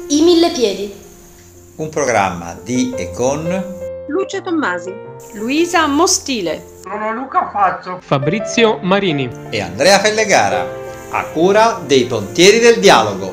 I Mille Piedi. Un programma di e con Lucio Tommasi, Luisa Mostile, sono Luca Fazzo, Fabrizio Marini e Andrea Fellegara, a cura dei Pontieri del Dialogo.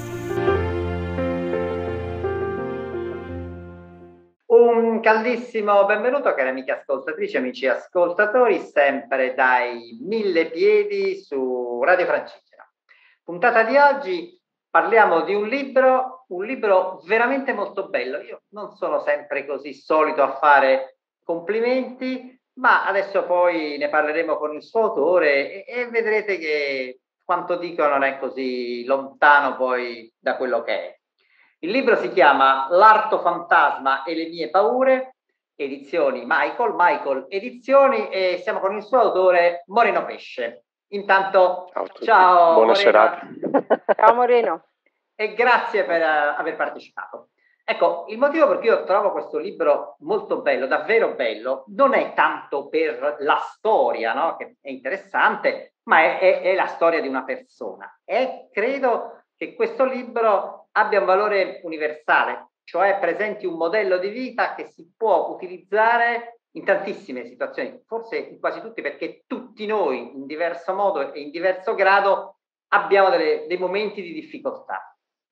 Un caldissimo benvenuto, cari amiche ascoltatrici, amici ascoltatori, sempre dai Mille Piedi su Radio Francigena. Puntata di oggi parliamo di un libro veramente molto bello. Io non sono sempre così solito a fare complimenti, ma adesso poi ne parleremo con il suo autore e vedrete che quanto dico non è così lontano poi da quello che è. Il libro si chiama L'arto fantasma e le mie paure, edizioni Michael Edizioni, e siamo con il suo autore Moreno Pesce. Intanto, ciao. Buona serata. Ciao Moreno. E grazie per aver partecipato. Ecco, il motivo per cui io trovo questo libro molto bello, davvero bello, non è tanto per la storia, no? Che è interessante, ma è la storia di una persona. E credo che questo libro abbia un valore universale, cioè presenti un modello di vita che si può utilizzare in tantissime situazioni, forse in quasi tutti, perché tutti noi in diverso modo e in diverso grado abbiamo dei momenti di difficoltà.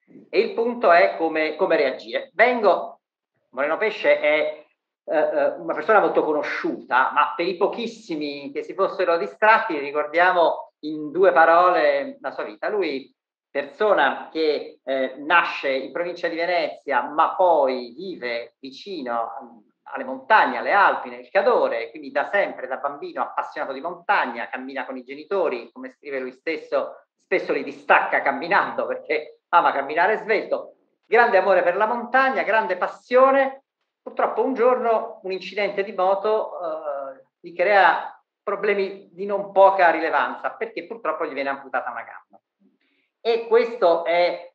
E il punto è come reagire. Moreno Pesce è una persona molto conosciuta, ma per i pochissimi che si fossero distratti ricordiamo in due parole la sua vita. Lui, persona che nasce in provincia di Venezia, ma poi vive vicino alle montagne, alle Alpi, nel Cadore, quindi da sempre, da bambino, appassionato di montagna, cammina con i genitori, come scrive lui stesso, spesso li distacca camminando perché ama camminare svelto, grande amore per la montagna, grande passione. Purtroppo un giorno un incidente di moto gli crea problemi di non poca rilevanza, perché purtroppo gli viene amputata una gamba. E questo è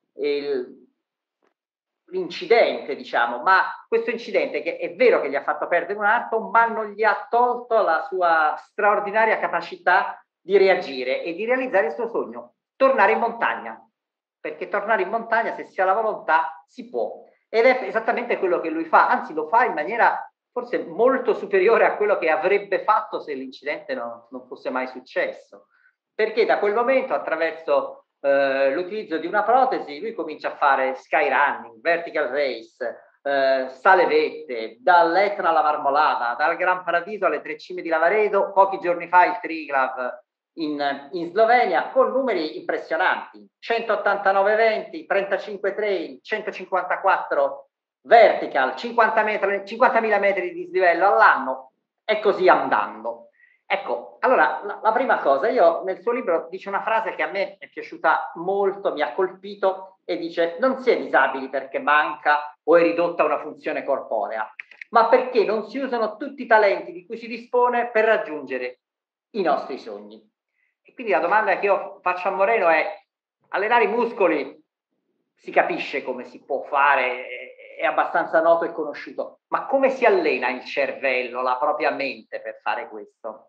l'incidente, diciamo, ma questo incidente, che è vero che gli ha fatto perdere un arto, ma non gli ha tolto la sua straordinaria capacità di reagire e di realizzare il suo sogno, tornare in montagna. Perché tornare in montagna, se si ha la volontà, si può. Ed è esattamente quello che lui fa, anzi lo fa in maniera forse molto superiore a quello che avrebbe fatto se l'incidente non fosse mai successo. Perché da quel momento, attraverso l'utilizzo di una protesi, lui comincia a fare skyrunning, vertical race, sale vette, dall'Etna alla Marmolada, dal Gran Paradiso alle Tre Cime di Lavaredo, pochi giorni fa il Triglav in Slovenia, con numeri impressionanti: 189 eventi, 35 trail, 154 vertical, 50.000 metri di dislivello all'anno, e così andando. Ecco, allora la prima cosa, io nel suo libro dice una frase che a me è piaciuta molto, mi ha colpito, e dice: non si è disabili perché manca o è ridotta a una funzione corporea, ma perché non si usano tutti i talenti di cui si dispone per raggiungere i nostri sogni. E quindi la domanda che io faccio a Moreno è: allenare i muscoli si capisce come si può fare, è abbastanza noto e conosciuto, ma come si allena il cervello, la propria mente per fare questo?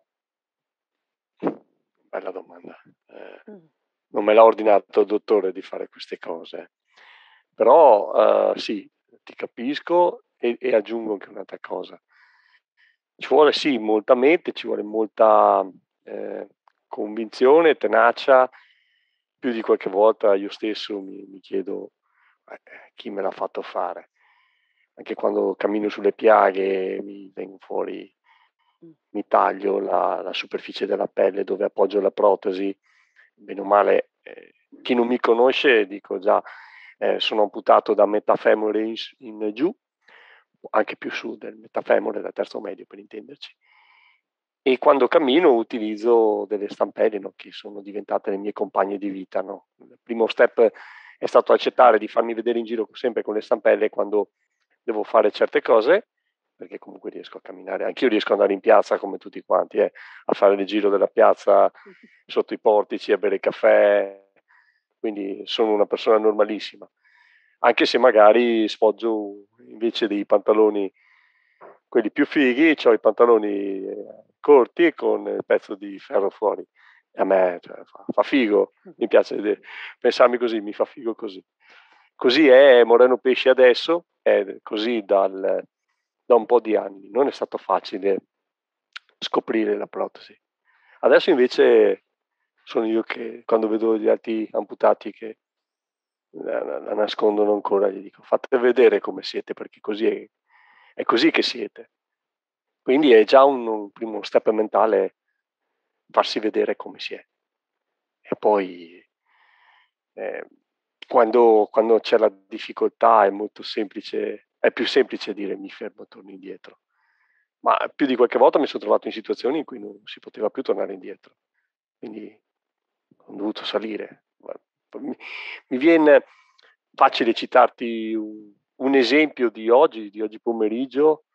Bella domanda. Non me l'ha ordinato il dottore di fare queste cose, però sì, ti capisco e aggiungo anche un'altra cosa. Ci vuole sì molta mente, ci vuole molta convinzione, tenacia. Più di qualche volta io stesso mi chiedo chi me l'ha fatto fare. Anche quando cammino sulle piaghe mi vengono fuori, mi taglio la superficie della pelle dove appoggio la protesi, bene o male, chi non mi conosce dico già, sono amputato da metà femore in giù, anche più su del metà femore, da terzo medio per intenderci, e quando cammino utilizzo delle stampelle, no, che sono diventate le mie compagne di vita, no? Il primo step è stato accettare di farmi vedere in giro sempre con le stampelle quando devo fare certe cose, perché comunque riesco a camminare, anch'io riesco ad andare in piazza come tutti quanti, a fare il giro della piazza sotto i portici, a bere caffè, quindi sono una persona normalissima, anche se magari sfoggio invece dei pantaloni, quelli più fighi, ho i pantaloni corti e con il pezzo di ferro fuori. A me fa figo, mi piace pensarmi così, mi fa figo così. Così è Moreno Pesce adesso, è così da un po' di anni. Non è stato facile scoprire la protesi. Adesso invece sono io che, quando vedo gli altri amputati che la nascondono ancora, gli dico: fate vedere come siete, perché così è così che siete. Quindi è già un primo step mentale farsi vedere come si è. E poi quando c'è la difficoltà è molto semplice, è più semplice dire mi fermo e torno indietro. Ma più di qualche volta mi sono trovato in situazioni in cui non si poteva più tornare indietro. Quindi ho dovuto salire. Mi viene facile citarti un esempio di oggi pomeriggio,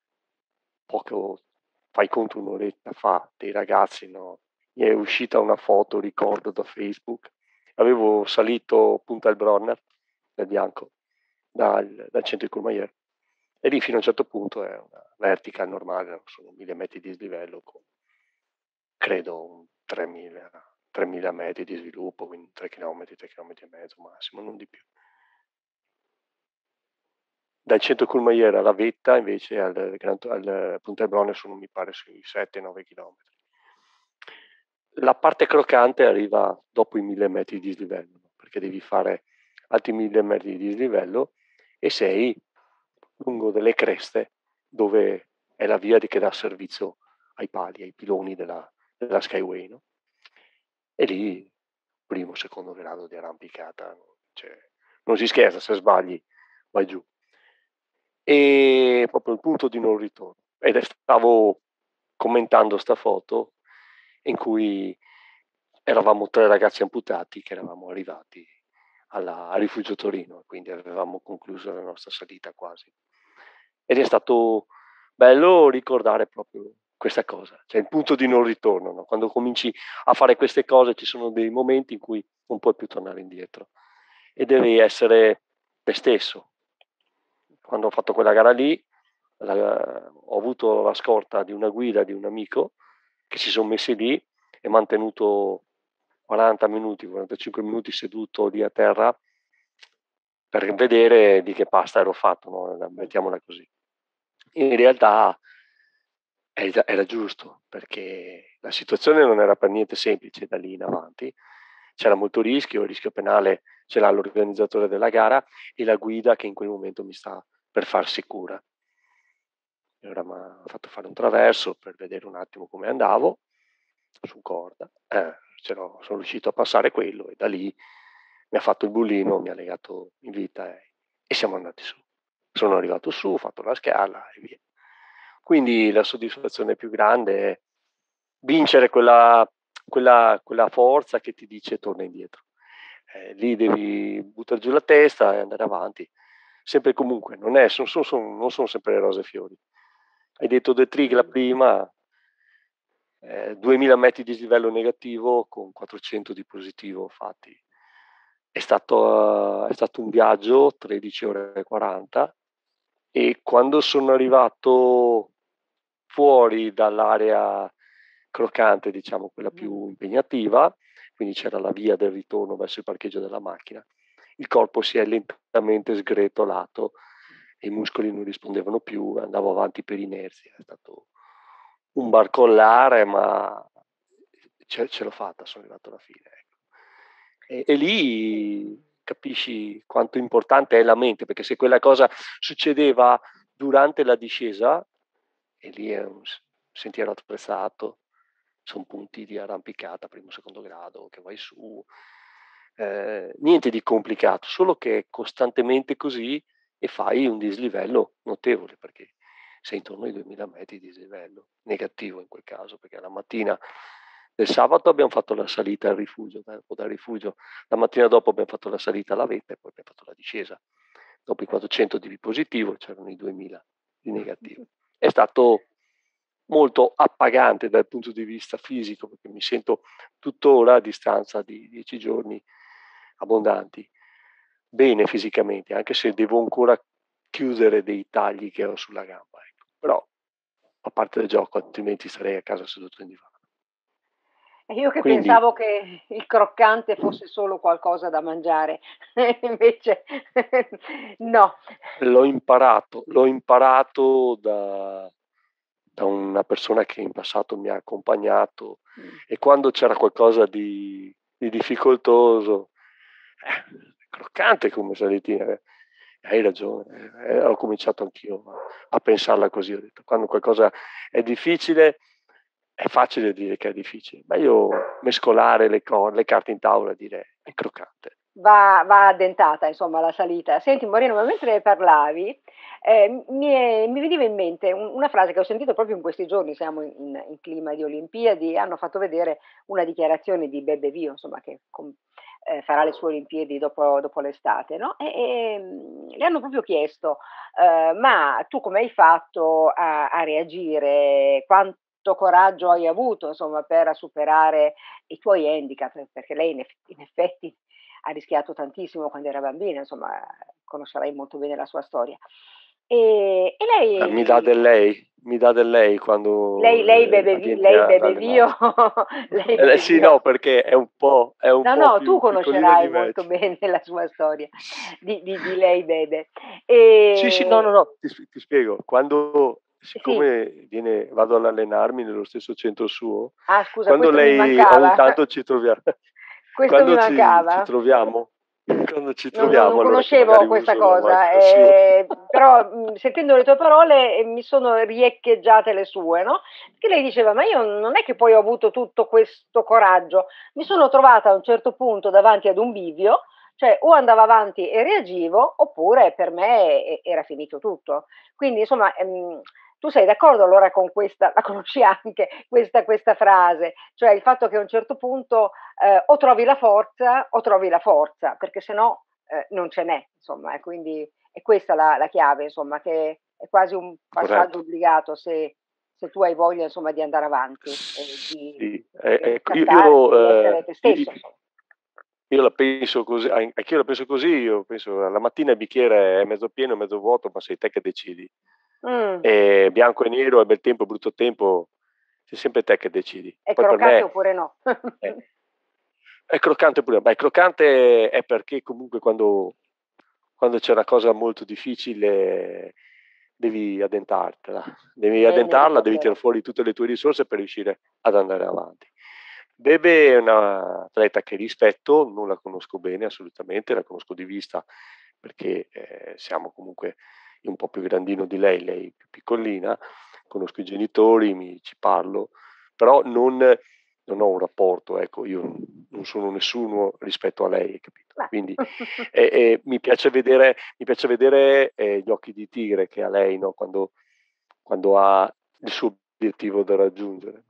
fai conto un'oretta fa, dei ragazzi, no? Mi è uscita una foto, ricordo, da Facebook. Avevo salito Punta del Bronner, del Bianco, dal centro di Courmayeur, e lì fino a un certo punto è una vertical normale, sono 1000 metri di dislivello con, credo, 3000 metri di sviluppo, quindi 3 km e mezzo massimo, non di più. Dal centro Courmayeur alla vetta, invece, al Punta del Bronner sono, mi pare, sui 7-9 km. La parte croccante arriva dopo i 1000 metri di dislivello, perché devi fare altri 1000 metri di dislivello e sei lungo delle creste dove è la via che dà servizio ai pali, ai piloni della Skyway, no? E lì, primo, secondo grado di arrampicata, non si scherza, se sbagli vai giù. E proprio il punto di non ritorno. Ed stavo commentando sta foto in cui eravamo 3 ragazzi amputati che eravamo arrivati a Rifugio Torino, quindi avevamo concluso la nostra salita quasi. Ed è stato bello ricordare proprio questa cosa, cioè il punto di non ritorno, no? Quando cominci a fare queste cose ci sono dei momenti in cui non puoi più tornare indietro e devi essere te stesso. Quando ho fatto quella gara lì ho avuto la scorta di una guida di un amico che si sono messi lì e mi hanno tenuto 40 minuti, 45 minuti seduto lì a terra per vedere di che pasta ero fatto, no? Mettiamola così. In realtà era giusto, perché la situazione non era per niente semplice da lì in avanti, c'era molto rischio, il rischio penale c'era l'organizzatore della gara e la guida che in quel momento mi sta per farsi cura. E ora mi ha fatto fare un traverso per vedere un attimo come andavo su corda, sono riuscito a passare quello e da lì mi ha fatto il bullino, mi ha legato in vita e siamo andati su. Sono arrivato su, ho fatto la scala e via. Quindi la soddisfazione più grande è vincere quella forza che ti dice torna indietro. Lì devi buttare giù la testa e andare avanti. Sempre e comunque, non sono sempre rose e fiori. Hai detto De Trigla prima, 2000 metri di dislivello negativo con 400 di positivo fatti. È stato un viaggio, 13 ore e 40, e quando sono arrivato fuori dall'area croccante, diciamo quella più impegnativa, quindi c'era la via del ritorno verso il parcheggio della macchina, il corpo si è lentamente sgretolato e i muscoli non rispondevano più, andavo avanti per inerzia, è stato un barcollare, ma ce l'ho fatta, sono arrivato alla fine. Ecco. E lì capisci quanto importante è la mente, perché se quella cosa succedeva durante la discesa, e lì è un sentiero attrezzato, sono punti di arrampicata, primo, secondo grado, che vai su, niente di complicato, solo che è costantemente così e fai un dislivello notevole, perché sei intorno ai 2000 metri di dislivello, negativo in quel caso, perché la mattina del sabato abbiamo fatto la salita al rifugio, dal rifugio, la mattina dopo abbiamo fatto la salita alla vetta e poi abbiamo fatto la discesa. Dopo i 400 di positivo c'erano i 2000 di negativo. È stato molto appagante dal punto di vista fisico, perché mi sento tuttora a distanza di 10 giorni abbondanti bene fisicamente, anche se devo ancora chiudere dei tagli che ho sulla gamba, ecco. Però a parte del gioco, altrimenti sarei a casa seduto in divano. E io che Quindi pensavo che il croccante fosse solo qualcosa da mangiare, invece no. l'ho imparato da una persona che in passato mi ha accompagnato, e quando c'era qualcosa di difficoltoso, croccante come salitina, hai ragione, ho cominciato anch'io a pensarla così, ho detto, quando qualcosa è difficile, è facile dire che è difficile, meglio mescolare le carte in tavola e dire è croccante. Va addentata, insomma, la salita. Senti Moreno, ma mentre parlavi, mi veniva in mente una frase che ho sentito proprio in questi giorni, siamo in clima di Olimpiadi, hanno fatto vedere una dichiarazione di Bebe Vio, insomma, che farà le sue Olimpiadi dopo l'estate, no? Le hanno proprio chiesto, ma tu come hai fatto a reagire? Quanto coraggio hai avuto, insomma, per superare i tuoi handicap? Perché lei in effetti ha rischiato tantissimo quando era bambina, insomma, conoscerai molto bene la sua storia. E Mi dà lei, del lei quando lei beve, viene lei beve dalle mani. Vio, lei beve Sì, Vio. no, perché è un No, po' no, tu più piccolina conoscerai di me. molto bene la sua storia di lei bebe. Sì, no, E, ti spiego. Quando, sì, siccome vado ad allenarmi nello stesso centro suo, ah scusa, quando questo mi lei ogni mancava, tanto ci troviamo, questo mi quando ci mancava. troviamo, quando ci Non troviamo, allora che conoscevo magari questa uso la cosa, macchina sua. però sentendo le tue parole mi sono riecheggiate le sue, no? Perché lei diceva, ma io non è che poi ho avuto tutto questo coraggio, mi sono trovata a un certo punto davanti ad un bivio, cioè o andavo avanti e reagivo, oppure per me era finito tutto. Quindi insomma, tu sei d'accordo allora con questa, la conosci anche, questa frase, cioè il fatto che a un certo punto o trovi la forza, perché se no non ce n'è, insomma, e quindi è questa la chiave, insomma, che è quasi un passaggio Corretto. obbligato se tu hai voglia, insomma, di andare avanti e Sì, di ecco, riscattarti, di essere te stesso, insomma. io la penso così, anch'io la penso così, io penso la mattina il bicchiere è mezzo pieno, mezzo vuoto, ma sei te che decidi. Mm. E bianco e nero, è bel tempo, brutto tempo, sei sempre te che decidi. È Poi per croccante me oppure no? è croccante pure. Beh, croccante è perché comunque quando c'è una cosa molto difficile devi addentartela, devi Ne ne addentarla, devi tirare ricorderò. fuori tutte le tue risorse per riuscire ad andare avanti. Bebe è una atleta che rispetto, non la conosco bene assolutamente, la conosco di vista perché siamo comunque un po' più grandino di lei più piccolina, conosco i genitori, ci parlo, però non ho un rapporto, ecco, io non sono nessuno rispetto a lei, capito? Beh. Quindi mi piace vedere gli occhi di tigre che ha lei, no? Quando ha il suo obiettivo da raggiungere.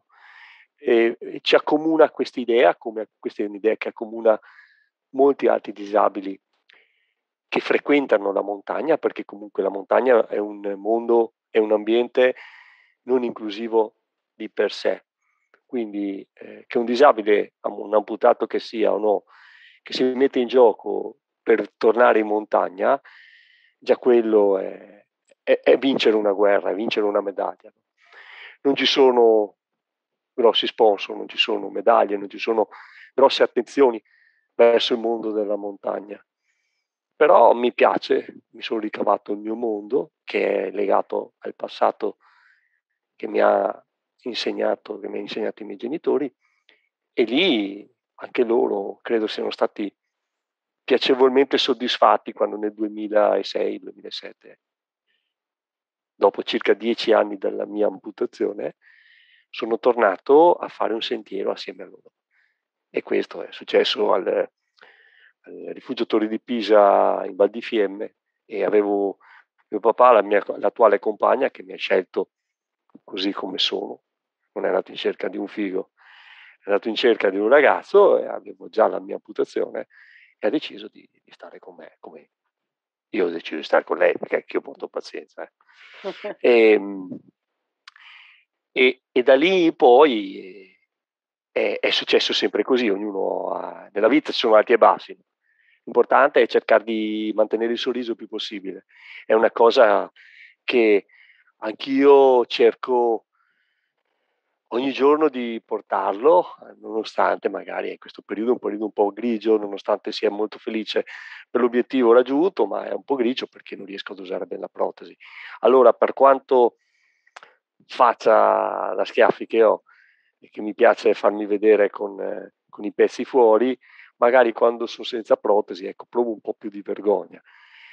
E ci accomuna questa idea, come questa è un'idea che accomuna molti altri disabili che frequentano la montagna, perché comunque la montagna è un mondo, è un ambiente non inclusivo di per sé. Quindi che un disabile, un amputato che sia o no, che si mette in gioco per tornare in montagna, già quello è vincere una guerra, è vincere una medaglia. Non ci sono grossi sponsor, non ci sono medaglie, non ci sono grosse attenzioni verso il mondo della montagna. Però mi piace, mi sono ricavato il mio mondo, che è legato al passato che mi ha insegnato i miei genitori, e lì anche loro credo siano stati piacevolmente soddisfatti quando nel 2006-2007, dopo circa 10 anni dalla mia amputazione, sono tornato a fare un sentiero assieme a loro. E questo è successo al Rifugio Torri di Pisa in Val di Fiemme, e avevo mio papà, l'attuale compagna, che mi ha scelto così come sono, non è andato in cerca di un figo, è andato in cerca di un ragazzo, e avevo già la mia amputazione e ha deciso di stare con me, come io ho deciso di stare con lei, perché anch'io ho molto pazienza. E da lì poi è successo sempre così, nella vita ci sono alti e bassi. L'importante è cercare di mantenere il sorriso il più possibile. È una cosa che anch'io cerco ogni giorno di portarlo, nonostante magari in questo periodo è un periodo un po' grigio, nonostante sia molto felice per l'obiettivo raggiunto, ma è un po' grigio perché non riesco ad usare bene la protesi. Allora, per quanto faccia da schiaffi che ho e che mi piace farmi vedere con i pezzi fuori, magari quando sono senza protesi, ecco, provo un po' più di vergogna.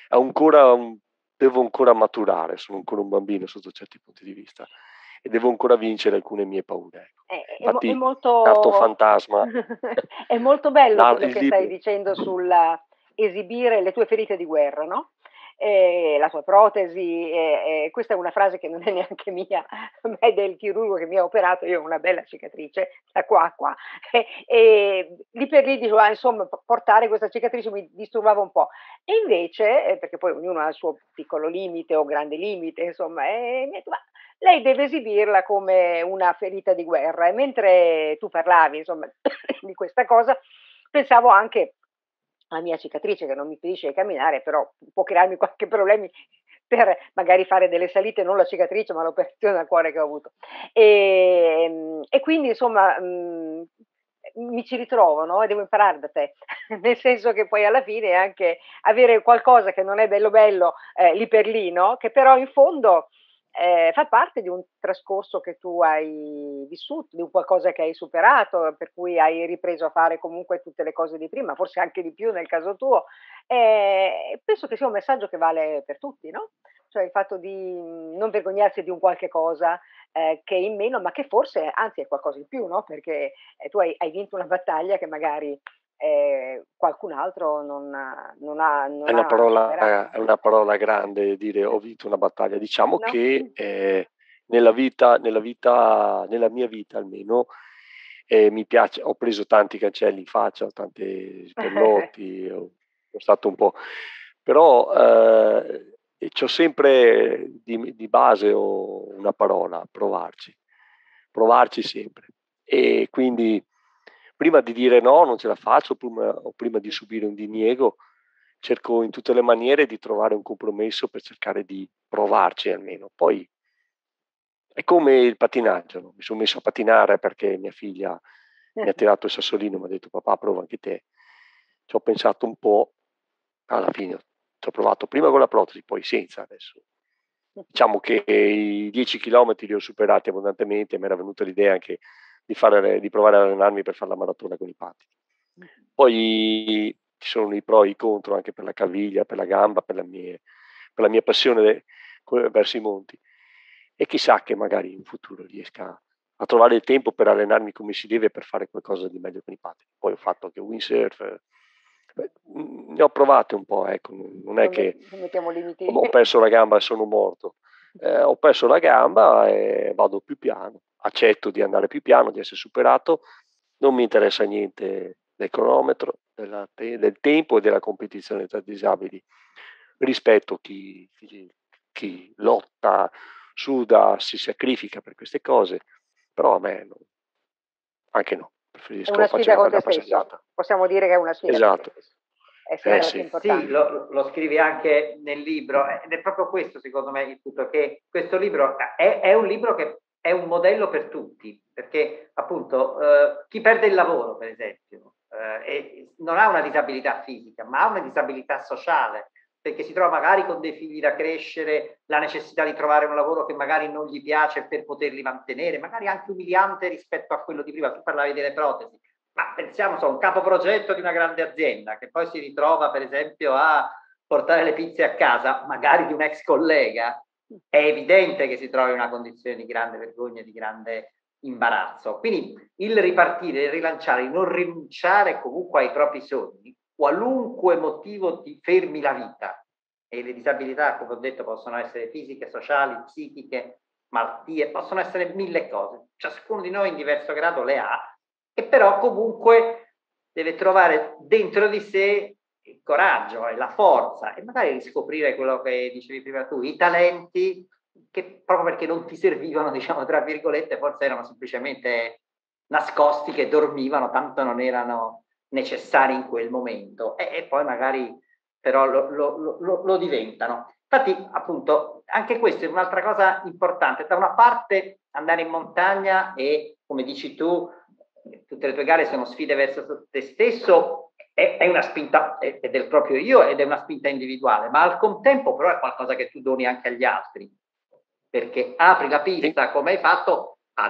Devo ancora maturare, sono ancora un bambino sotto certi punti di vista e devo ancora vincere alcune mie paure. È Infatti, molto Carto Fantasma, è molto bello quello il che stai libro. dicendo sul esibire le tue ferite di guerra, no? La tua protesi, questa è una frase che non è neanche mia, ma è del chirurgo che mi ha operato. Io ho una bella cicatrice da qua a qua, e lì per lì dicevo, insomma, portare questa cicatrice mi disturbava un po'. E invece, perché poi ognuno ha il suo piccolo limite o grande limite, insomma, mi ha detto, ma lei deve esibirla come una ferita di guerra. E mentre tu parlavi, insomma, di questa cosa, pensavo anche alla mia cicatrice che non mi impedisce di camminare, però può crearmi qualche problemi per magari fare delle salite, non la cicatrice, ma l'operazione al cuore che ho avuto. E quindi insomma, mi ci ritrovo, no, e devo imparare da te, nel senso che poi alla fine anche avere qualcosa che non è bello bello, lì per lì, no, che però in fondo fa parte di un trascorso che tu hai vissuto, di un qualcosa che hai superato, per cui hai ripreso a fare comunque tutte le cose di prima, forse anche di più nel caso tuo. Penso che sia un messaggio che vale per tutti, no? Cioè il fatto di non vergognarsi di un qualche cosa che è in meno, ma che forse anzi è qualcosa in più, no? Perché tu hai vinto una battaglia che magari qualcun altro È non ha superato, è una parola grande dire ho vinto una battaglia. Diciamo no? che nella mia vita almeno, mi piace, ho preso tanti cancelli in faccia, ho tanti sberlotti, ho stato un po', però c'ho sempre di base una parola, provarci sempre. E quindi prima di dire no, non ce la faccio, o prima di subire un diniego, cerco in tutte le maniere di trovare un compromesso per cercare di provarci almeno. Poi è come il patinaggio, no? Mi sono messo a patinare perché mia figlia mi ha tirato il sassolino, mi ha detto papà prova anche te. Ci ho pensato un po', alla fine ci ho provato prima con la protesi, poi senza adesso. Diciamo che i 10 chilometri li ho superati abbondantemente, mi era venuta l'idea anche di provare ad allenarmi per fare la maratona con i pattini. Poi ci sono i pro e i contro anche per la caviglia, per la gamba, per la mia passione verso i monti. E chissà che magari in futuro riesca a trovare il tempo per allenarmi come si deve per fare qualcosa di meglio con i pattini. Poi ho fatto anche windsurf, ne ho provate un po', ecco, non è che Non mettiamo limiti. ho perso la gamba e sono morto. Ho perso la gamba e vado più piano, accetto di andare più piano, di essere superato, non mi interessa niente del cronometro, del tempo e della competizione tra disabili. Rispetto chi lotta, suda, si sacrifica per queste cose, però a me anche no, È preferisco una faccio sfida una con te bella stesso. passeggiata. Possiamo dire che è una sfida Esatto. con te stesso. È sempre la più Sì. importante. Sì, lo scrivi anche nel libro, ed è proprio questo secondo me il punto, che questo libro è un libro che è un modello per tutti, perché appunto chi perde il lavoro, per esempio, non ha una disabilità fisica, ma ha una disabilità sociale, perché si trova magari con dei figli da crescere, la necessità di trovare un lavoro che magari non gli piace per poterli mantenere, magari anche umiliante rispetto a quello di prima. Tu parlavi delle protesi, ma pensiamo a un capoprogetto di una grande azienda che poi si ritrova per esempio a portare le pizze a casa, magari di un ex collega, è evidente che si trova in una condizione di grande vergogna, di grande imbarazzo. Quindi il ripartire, il rilanciare, il non rinunciare comunque ai propri sogni, qualunque motivo ti fermi la vita, e le disabilità, come ho detto, possono essere fisiche, sociali, psichiche, malattie, possono essere mille cose. Ciascuno di noi in diverso grado le ha, e però comunque deve trovare dentro di sé il coraggio e la forza e magari riscoprire quello che dicevi prima tu, i talenti che proprio perché non ti servivano, diciamo tra virgolette, forse erano semplicemente nascosti, che dormivano, tanto non erano necessari in quel momento, e poi magari però lo diventano. Infatti, appunto, anche questa è un'altra cosa importante. Da una parte andare in montagna e, come dici tu, tutte le tue gare sono sfide verso te stesso, è una spinta, è del proprio io ed è una spinta individuale, ma al contempo però è qualcosa che tu doni anche agli altri, perché apri la pista, come hai fatto, ad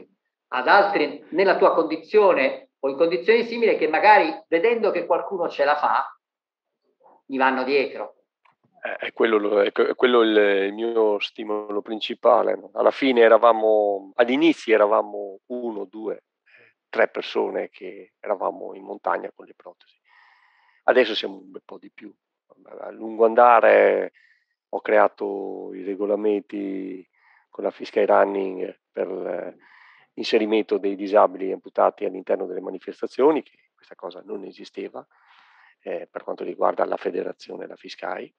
altri nella tua condizione o in condizioni simili che magari vedendo che qualcuno ce la fa, gli vanno dietro. È quello il mio stimolo principale, no? Alla fine all'inizio eravamo 1, 2, 3 persone che eravamo in montagna con le protesi. Adesso siamo un bel po' di più. A lungo andare ho creato i regolamenti con la Fiscal Running per l'inserimento dei disabili amputati all'interno delle manifestazioni, che questa cosa non esisteva per quanto riguarda la federazione e la Fiscai.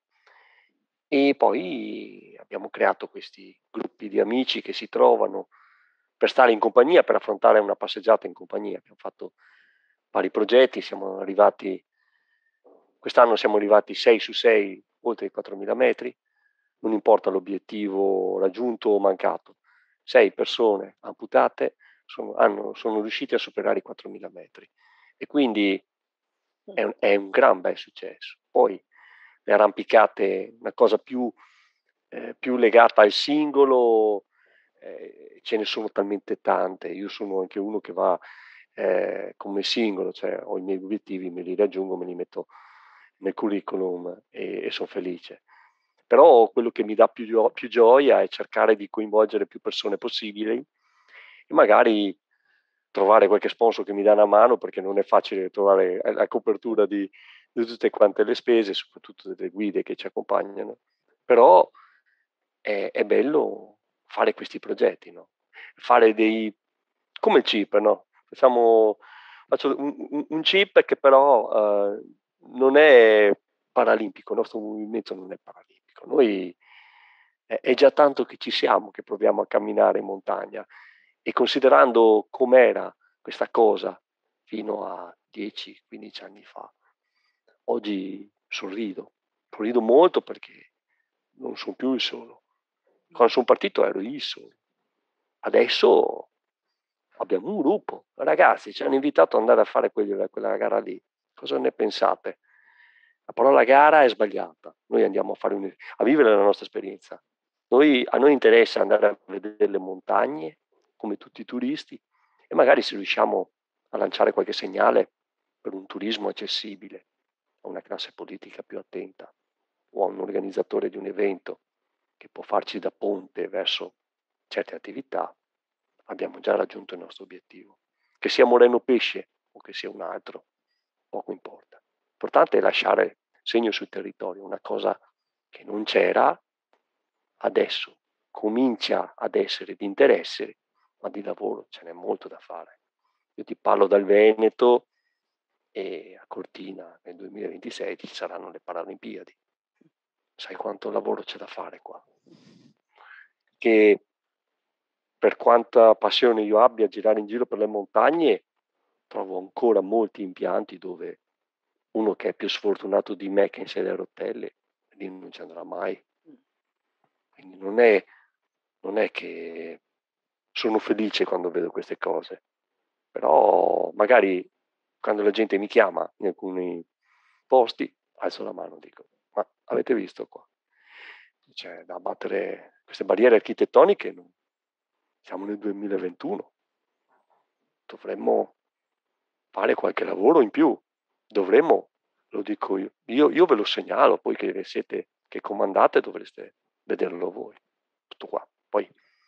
E poi abbiamo creato questi gruppi di amici che si trovano per stare in compagnia, per affrontare una passeggiata in compagnia. Abbiamo fatto vari progetti, quest'anno siamo arrivati 6 su 6 oltre i 4.000 metri, non importa l'obiettivo raggiunto o mancato. 6 persone amputate sono riusciti a superare i 4.000 metri e quindi è un gran bel successo. Poi le arrampicate, una cosa più legata al singolo, ce ne sono talmente tante. Io sono anche uno che va come singolo, cioè ho i miei obiettivi, me li raggiungo, me li metto nel curriculum e sono felice. Però quello che mi dà più gioia è cercare di coinvolgere più persone possibili e magari trovare qualche sponsor che mi dà una mano, perché non è facile trovare la copertura di tutte quante le spese, soprattutto delle guide che ci accompagnano. Però è bello fare questi progetti, no? Fare come il chip, no? Faccio un chip che però non è paralimpico, il nostro movimento non è paralimpico. Noi è già tanto che ci siamo, che proviamo a camminare in montagna, e considerando com'era questa cosa fino a 10-15 anni fa, oggi sorrido molto perché non sono più il solo. Quando sono partito ero il solo. Adesso abbiamo un gruppo, ragazzi, ci hanno invitato ad andare a fare quella gara lì. Cosa ne pensate? La parola gara è sbagliata. Noi andiamo a vivere la nostra esperienza. A noi interessa andare a vedere le montagne, come tutti i turisti, e magari se riusciamo a lanciare qualche segnale per un turismo accessibile a una classe politica più attenta o a un organizzatore di un evento che può farci da ponte verso certe attività, abbiamo già raggiunto il nostro obiettivo. Che sia Moreno Pesce o che sia un altro, poco importa. L'importante è lasciare segno sul territorio, una cosa che non c'era, adesso comincia ad essere di interesse, ma di lavoro ce n'è molto da fare. Io ti parlo dal Veneto e a Cortina nel 2026 ci saranno le Paralimpiadi. Sai quanto lavoro c'è da fare qua? Che per quanta passione io abbia a girare in giro per le montagne, trovo ancora molti impianti dove uno che è più sfortunato di me che in sedia a rotelle, lì non ci andrà mai. Quindi non è che sono felice quando vedo queste cose, però magari quando la gente mi chiama in alcuni posti, alzo la mano e dico: ma avete visto qua? C'è da abbattere queste barriere architettoniche, siamo nel 2021, dovremmo fare qualche lavoro in più, lo dico io ve lo segnalo, poi che comandate dovreste vederlo voi, tutto qua. Poi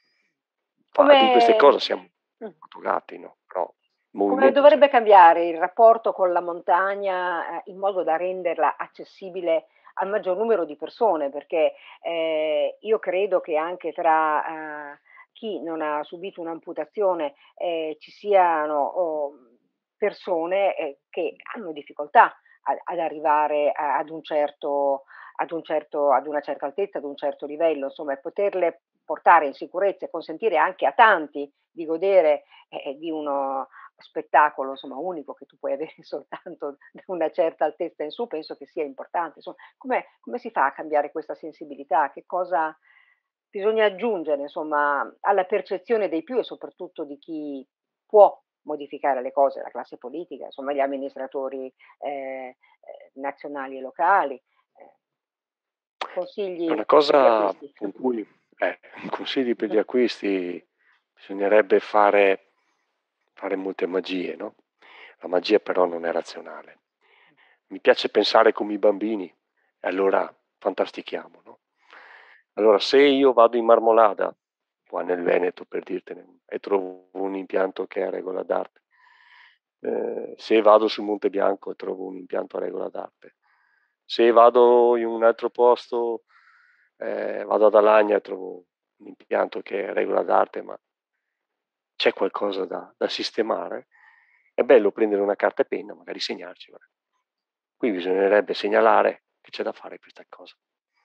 di queste cose siamo togati, no? Però come dovrebbe cambiare il rapporto con la montagna in modo da renderla accessibile al maggior numero di persone? Perché io credo che anche tra chi non ha subito un'amputazione ci siano persone che hanno difficoltà ad arrivare ad una certa altezza, ad un certo livello, insomma, e poterle portare in sicurezza e consentire anche a tanti di godere di spettacolo, insomma, unico che tu puoi avere soltanto da una certa altezza in su, penso che sia importante. Insomma, come si fa a cambiare questa sensibilità? Che cosa bisogna aggiungere, insomma, alla percezione dei più e soprattutto di chi può modificare le cose, la classe politica, insomma, gli amministratori nazionali e locali. Eh, È consigli una di cosa acquisti. con cui, consigli per gli acquisti, bisognerebbe fare molte magie, no? La magia però non è razionale. Mi piace pensare come i bambini, e allora fantastichiamo, no? Allora, se io vado in Marmolada, qua nel Veneto per dirtene, e trovo un impianto che è a regola d'arte, se vado sul Monte Bianco e trovo un impianto a regola d'arte, se vado in un altro posto, vado ad Alagna e trovo un impianto che è a regola d'arte, ma c'è qualcosa da sistemare, è bello prendere una carta e penna, magari segnarci. Guarda. Qui bisognerebbe segnalare che c'è da fare questa cosa.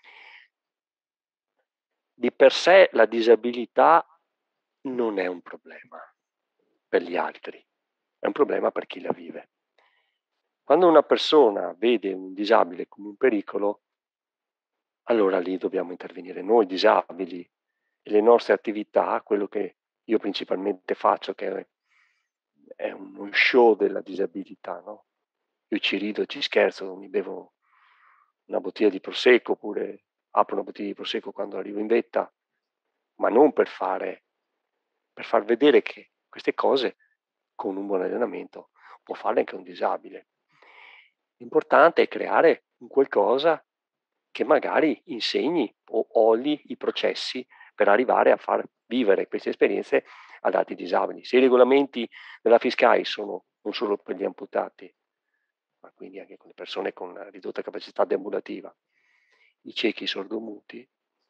Di per sé la disabilità non è un problema per gli altri, è un problema per chi la vive. Quando una persona vede un disabile come un pericolo, allora lì dobbiamo intervenire noi disabili e le nostre attività, quello che io principalmente faccio, che è uno show della disabilità, no? Io ci rido, ci scherzo, mi bevo una bottiglia di prosecco oppure apro una bottiglia di prosecco quando arrivo in vetta, ma non per far vedere che queste cose con un buon allenamento può farle anche un disabile. L'importante è creare un qualcosa che magari insegni o oli i processi per arrivare a far vivere queste esperienze ad altri disabili. Se i regolamenti della FISCAI sono non solo per gli amputati, ma quindi anche con le persone con ridotta capacità deambulativa, i ciechi, i sordomuti,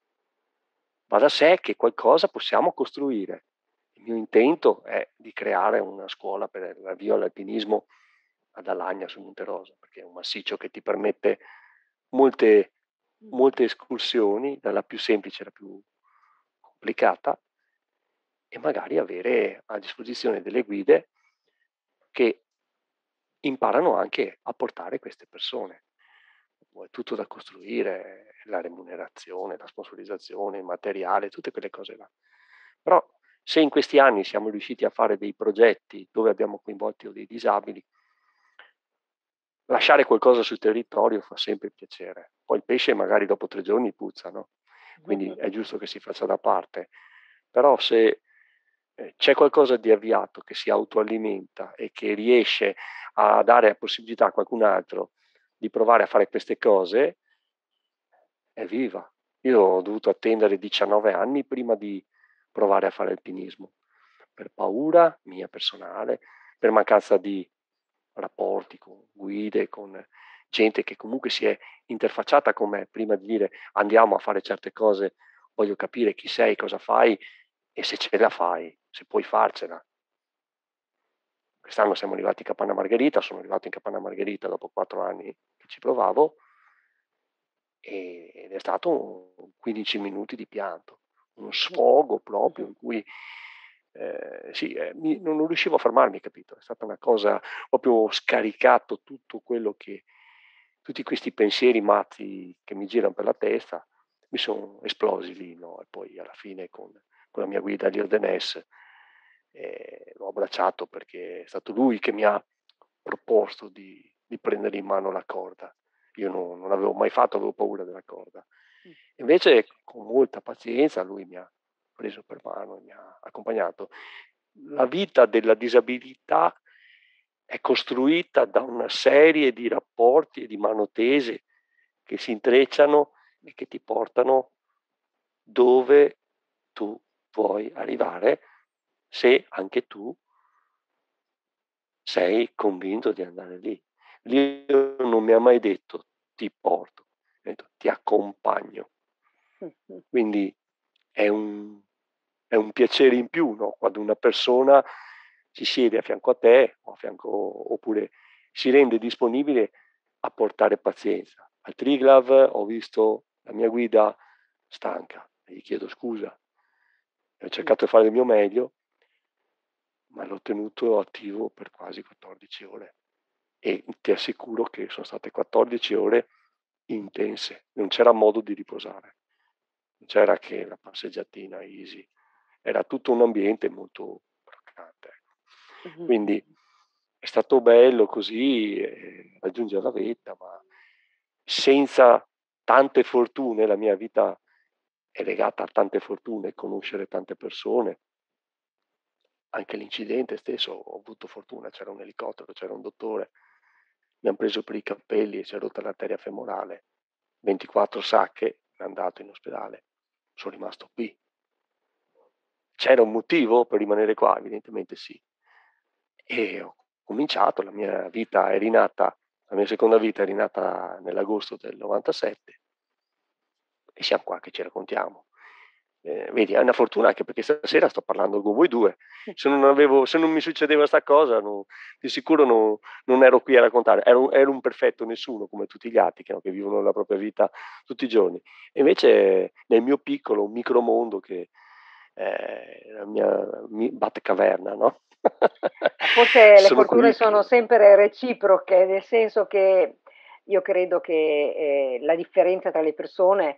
va da sé che qualcosa possiamo costruire. Il mio intento è di creare una scuola per l'avvio all'alpinismo ad Alagna su Monte Rosa, perché è un massiccio che ti permette molte escursioni, dalla più semplice alla più complicata, e magari avere a disposizione delle guide che imparano anche a portare queste persone. È tutto da costruire, la remunerazione, la sponsorizzazione, il materiale, tutte quelle cose là. Però se in questi anni siamo riusciti a fare dei progetti dove abbiamo coinvolto dei disabili, lasciare qualcosa sul territorio fa sempre piacere. Poi il pesce magari dopo 3 giorni puzza, no? Quindi è giusto che si faccia da parte. Però se c'è qualcosa di avviato che si autoalimenta e che riesce a dare la possibilità a qualcun altro di provare a fare queste cose, è viva. Io ho dovuto attendere 19 anni prima di provare a fare alpinismo, per paura mia personale, per mancanza di rapporti con guide, con gente che comunque si è interfacciata con me prima di dire andiamo a fare certe cose, voglio capire chi sei, cosa fai e se ce la fai, se puoi farcela. Quest'anno siamo arrivati in Capanna Margherita, sono arrivato in Capanna Margherita dopo 4 anni che ci provavo ed è stato 15 minuti di pianto, uno sfogo proprio in cui non riuscivo a fermarmi, capito? È stata una cosa, proprio scaricato tutto quello che, tutti questi pensieri mazzi che mi girano per la testa, mi sono esplosi lì, no? E poi alla fine con la mia guida di Ordenès l'ho abbracciato perché è stato lui che mi ha proposto di prendere in mano la corda. Io non l'avevo mai fatto, avevo paura della corda. Invece con molta pazienza lui mi ha preso per mano e mi ha accompagnato. La vita della disabilità è costruita da una serie di rapporti e di mano tese che si intrecciano e che ti portano dove tu vuoi arrivare se anche tu sei convinto di andare lì. Dio non mi ha mai detto ti porto, mi ha detto ti accompagno. Quindi è un piacere in più, no? Quando una persona si siede a fianco a te o a fianco, oppure si rende disponibile a portare pazienza. Al Triglav ho visto la mia guida stanca, e gli chiedo scusa, ho cercato di fare il mio meglio, ma l'ho tenuto attivo per quasi 14 ore e ti assicuro che sono state 14 ore intense, non c'era modo di riposare, non c'era che la passeggiatina easy, era tutto un ambiente molto croccante. Quindi è stato bello così raggiungere la vetta, ma senza tante fortune, la mia vita è legata a tante fortune, conoscere tante persone. Anche l'incidente stesso ho avuto fortuna, c'era un elicottero, c'era un dottore, mi hanno preso per i capelli e si è rotta l'arteria femorale, 24 sacche, mi hanno andato in ospedale, sono rimasto qui. C'era un motivo per rimanere qua? Evidentemente sì. E ho cominciato, la mia vita è rinata, la mia seconda vita è rinata nell'agosto del 97 e siamo qua che ci raccontiamo. Vedi, è una fortuna anche perché stasera sto parlando con voi due. Se non mi succedeva sta cosa, di sicuro non ero qui a raccontare. Ero un perfetto nessuno come tutti gli altri che vivono la propria vita tutti i giorni. E invece nel mio piccolo micromondo che è la mia Batcaverna, no? Forse le Sono fortune qui sono sempre reciproche, nel senso che io credo che la differenza tra le persone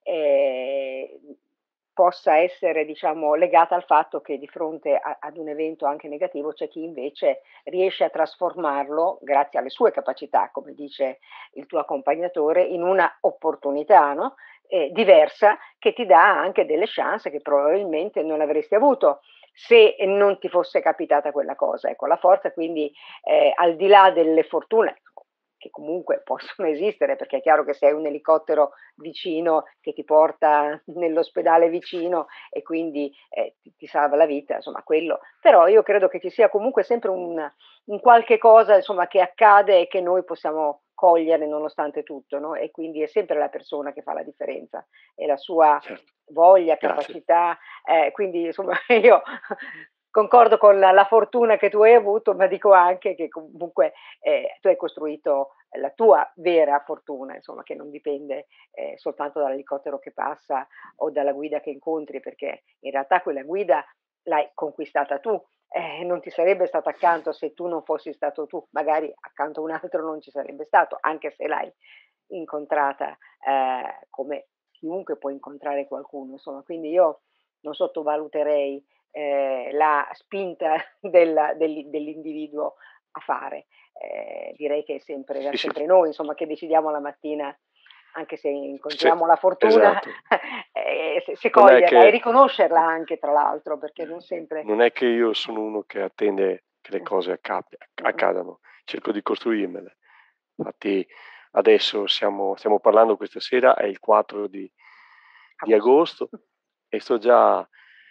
possa essere, diciamo, legata al fatto che di fronte ad un evento anche negativo c'è chi invece riesce a trasformarlo, grazie alle sue capacità, come dice il tuo accompagnatore, in una opportunità, no? Diversa, che ti dà anche delle chance che probabilmente non avresti avuto se non ti fosse capitata quella cosa. Ecco, la forza quindi al di là delle fortune che comunque possono esistere, perché è chiaro che se hai un elicottero vicino che ti porta nell'ospedale vicino e quindi ti salva la vita, insomma quello. Però io credo che ci sia comunque sempre un qualche cosa, insomma, che accade e che noi possiamo cogliere nonostante tutto, no? E quindi è sempre la persona che fa la differenza e la sua certo. voglia, Grazie. capacità, quindi insomma io concordo con la fortuna che tu hai avuto, ma dico anche che comunque tu hai costruito la tua vera fortuna, insomma, che non dipende soltanto dall'elicottero che passa o dalla guida che incontri, perché in realtà quella guida l'hai conquistata tu. Non ti sarebbe stato accanto se tu non fossi stato tu, magari accanto a un altro non ci sarebbe stato, anche se l'hai incontrata come chiunque può incontrare qualcuno, insomma, quindi io non sottovaluterei la spinta dell'individuo a fare. Direi che è sempre, Sì, sì, sempre noi, insomma, che decidiamo la mattina, anche se incontriamo la fortuna, esatto. se Non è coglierla e che riconoscerla anche, tra l'altro, perché non sempre. non è che io sono uno che attende che le cose Mm. accadano, cerco di costruirmele. Infatti adesso stiamo parlando questa sera, è il 4 di agosto e sto già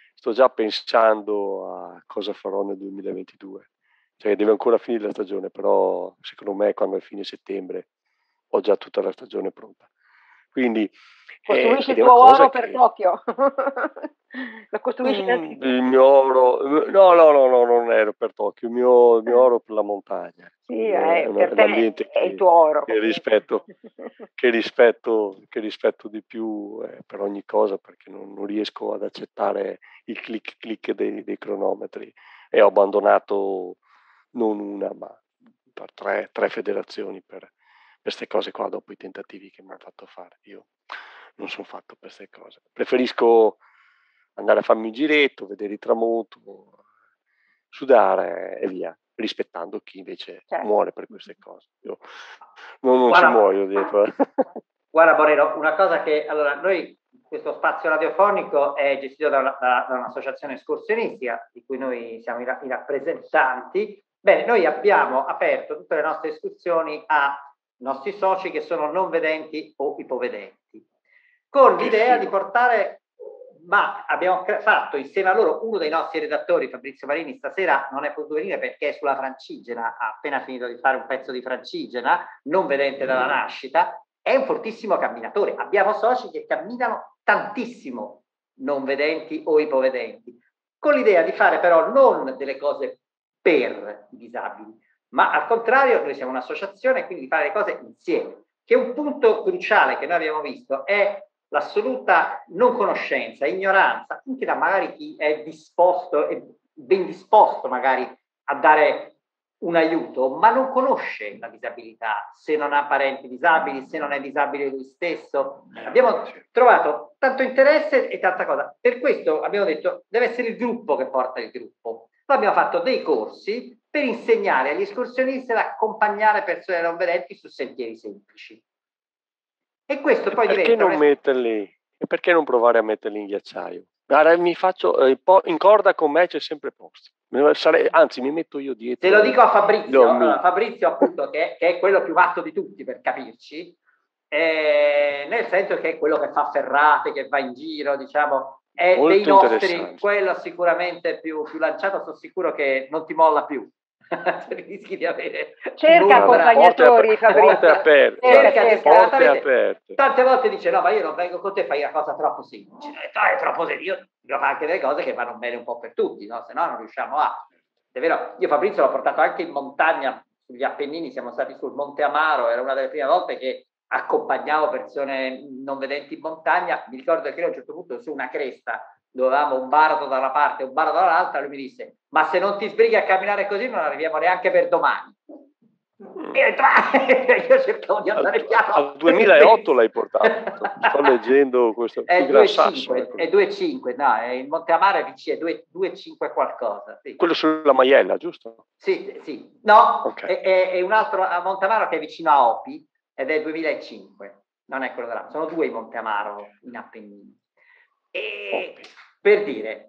pensando a cosa farò nel 2022. Cioè deve ancora finire la stagione, però secondo me quando è fine settembre ho già tutta la stagione pronta. Quindi Costruisci ed il è una tuo cosa oro per che Tokyo. Lo costruisci il mio oro, no, non ero per Tokyo, il mio oro per la montagna. Sì, È per te l'ambiente è il tuo oro che comunque. rispetto di più per ogni cosa, perché non riesco ad accettare il click dei cronometri e ho abbandonato non una, ma tre federazioni per queste cose qua dopo i tentativi che mi hanno fatto fare. Io non sono fatto per queste cose. Preferisco andare a farmi un giretto, vedere il tramonto, sudare e via, rispettando chi invece Certo. muore per queste cose. Io non ci Guarda, muoio dietro. guarda Boreno, una cosa che allora noi questo spazio radiofonico è gestito da un'associazione escursionistica di cui noi siamo i rappresentanti. Bene, noi abbiamo aperto tutte le nostre escursioni a nostri soci che sono non vedenti o ipovedenti, con l'idea di portare, ma abbiamo fatto insieme a loro, uno dei nostri redattori, Fabrizio Marini, stasera non è potuto venire perché è sulla Francigena, ha appena finito di fare un pezzo di Francigena, non vedente dalla nascita, è un fortissimo camminatore. Abbiamo soci che camminano tantissimo, non vedenti o ipovedenti, con l'idea di fare però non delle cose per i disabili, ma al contrario noi siamo un'associazione, quindi di fare le cose insieme, che un punto cruciale che noi abbiamo visto è l'assoluta non conoscenza, ignoranza, anche da magari chi è disposto e ben disposto magari a dare un aiuto, ma non conosce la disabilità, se non ha parenti disabili, se non è disabile lui stesso. Abbiamo trovato tanto interesse e tanta cosa. Per questo abbiamo detto deve essere il gruppo che porta il gruppo. Poi abbiamo fatto dei corsi per insegnare agli escursionisti ad accompagnare persone non vedenti su sentieri semplici. E questo poi perché diventa non metterli? E perché non provare a metterli in ghiacciaio? Guarda, mi faccio in corda con me c'è sempre posto. Anzi, mi metto io dietro. Se lo dico a Fabrizio, Fabrizio appunto che è quello più matto di tutti per capirci, nel senso che è quello che fa ferrate, che va in giro, diciamo, è molto dei nostri, quello sicuramente più lanciato, sono sicuro che non ti molla più. Rischi di avere cerca accompagnatori, porte aperte, cerca aperte. Tante volte dice no, ma io non vengo con te, fai una cosa troppo semplice. È troppo semplice. Io fa anche delle cose che vanno bene un po' per tutti, no? Se no non riusciamo a. È vero, io Fabrizio l'ho portato anche in montagna sugli Appennini, siamo stati sul Monte Amaro, era una delle prime volte che accompagnavo persone non vedenti in montagna. Mi ricordo che a un certo punto su una cresta dovevamo un bardo da una parte e un bardo dall'altra, lui mi disse ma se non ti sbrighi a camminare così non arriviamo neanche per domani. Io cercavo di andare piano. Al 2008 l'hai portato, sto leggendo questo. È 2,5, no, il Monte Amaro è vicino, è 2,5 qualcosa. Sì. Quello sulla Maiella, giusto? Sì. No, okay. È un altro a Monte Amaro che è vicino a Opi ed è 2005, non è quello là, sono due i Monte Amaro in Appennini. E per dire,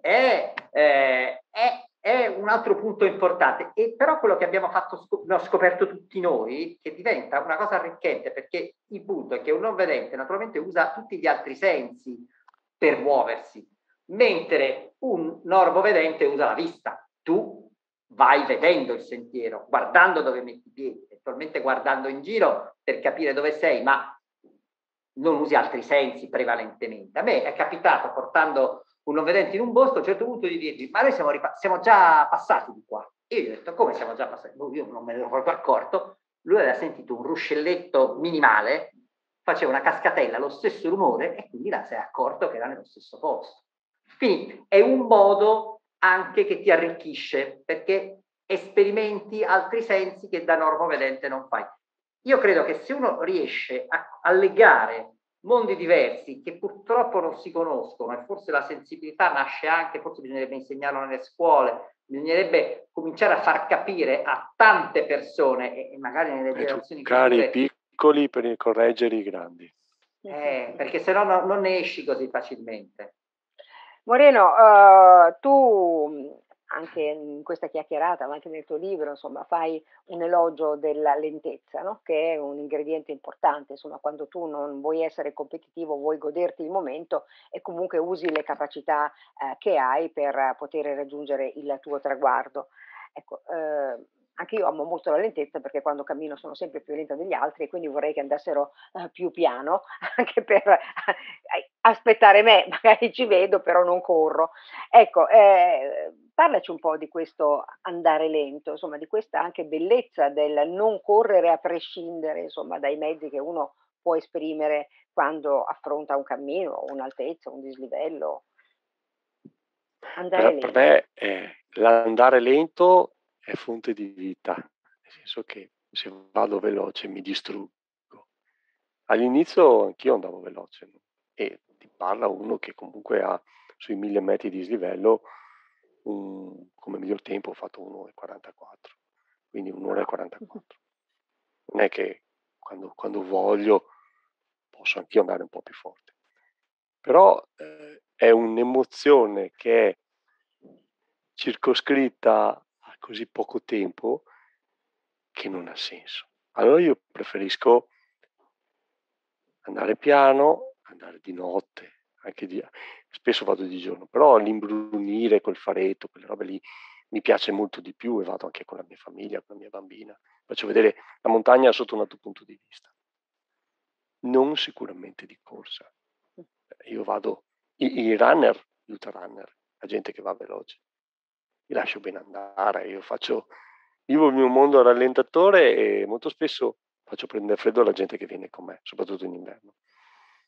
è un altro punto importante, e però quello che abbiamo scoperto tutti noi, che diventa una cosa arricchente, perché il punto è che un non vedente naturalmente usa tutti gli altri sensi per muoversi, mentre un normovedente usa la vista. Tu vai vedendo il sentiero, guardando dove metti i piedi, eventualmente guardando in giro per capire dove sei, ma non usi altri sensi prevalentemente. A me è capitato, portando un non vedente in un bosco, a un certo punto di dirgli ma noi siamo già passati di qua. E io gli ho detto come siamo già passati? Io non me ne ero proprio accorto. Lui aveva sentito un ruscelletto minimale, faceva una cascatella, lo stesso rumore, e quindi là si è accorto che era nello stesso posto. Quindi è un modo anche che ti arricchisce, perché esperimenti altri sensi che da normovedente non fai. Io credo che se uno riesce a legare mondi diversi che purtroppo non si conoscono, e forse la sensibilità nasce anche, forse bisognerebbe insegnarlo nelle scuole, bisognerebbe cominciare a far capire a tante persone e magari nelle generazioni future, i piccoli per correggere i grandi, perché se no non ne esci così facilmente. Moreno, tu anche in questa chiacchierata, ma anche nel tuo libro, insomma, fai un elogio della lentezza, no? Che è un ingrediente importante, insomma, quando tu non vuoi essere competitivo, vuoi goderti il momento e comunque usi le capacità che hai per poter raggiungere il tuo traguardo. Ecco, anche io amo molto la lentezza, perché quando cammino sono sempre più lenta degli altri, e quindi vorrei che andassero più piano, anche per aspettare me, magari ci vedo, però non corro. Ecco, parlaci un po' di questo andare lento, insomma, di questa anche bellezza del non correre a prescindere, insomma, dai mezzi che uno può esprimere quando affronta un cammino, un'altezza, un dislivello. Per me l'andare lento è fonte di vita, nel senso che se vado veloce mi distruggo. All'inizio anch'io andavo veloce, no? E ti parla uno che comunque ha sui 1000 metri di dislivello come miglior tempo ho fatto 1,44, quindi 1,44. Non è che quando voglio posso anch'io andare un po' più forte, però è un'emozione che è circoscritta a così poco tempo che non ha senso. Allora io preferisco andare piano, andare di notte, spesso vado di giorno, però l'imbrunire col faretto, quelle robe lì, mi piace molto di più, e vado anche con la mia famiglia, con la mia bambina. Faccio vedere la montagna sotto un altro punto di vista. Non sicuramente di corsa. Io vado, i runner, gli ultra runner, la gente che va veloce, mi lascio ben andare, vivo il mio mondo a rallentatore e molto spesso faccio prendere freddo alla gente che viene con me, soprattutto in inverno.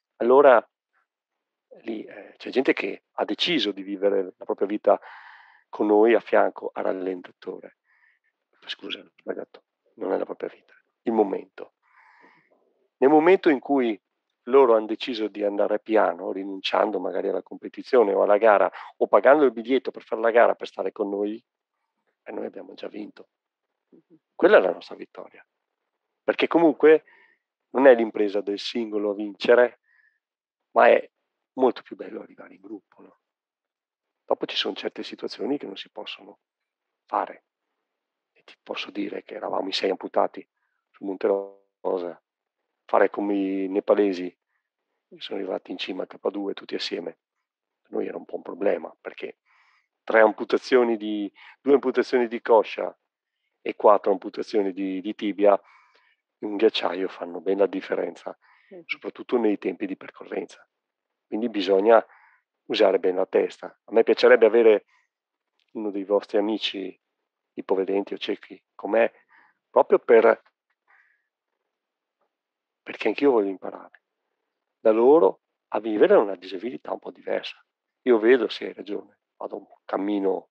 Allora lì c'è gente che ha deciso di vivere la propria vita con noi a fianco al rallentatore. Scusa, ho sbagliato, non è la propria vita. Il momento. Nel momento in cui loro hanno deciso di andare piano, rinunciando magari alla competizione o alla gara, o pagando il biglietto per fare la gara per stare con noi, e noi abbiamo già vinto. Quella è la nostra vittoria. Perché comunque non è l'impresa del singolo a vincere, ma è molto più bello arrivare in gruppo, no? Dopo ci sono certe situazioni che non si possono fare. E ti posso dire che eravamo in 6 amputati sul Monte Rosa, fare come i nepalesi che sono arrivati in cima a K2 tutti assieme, per noi era un po' un problema, perché 2 amputazioni di coscia e 4 amputazioni di tibia in un ghiacciaio fanno ben la differenza, soprattutto nei tempi di percorrenza. Quindi bisogna usare bene la testa. A me piacerebbe avere uno dei vostri amici ipovedenti o ciechi com'è, proprio perché anch'io voglio imparare da loro a vivere una disabilità un po' diversa. Io vedo, se hai ragione, vado cammino,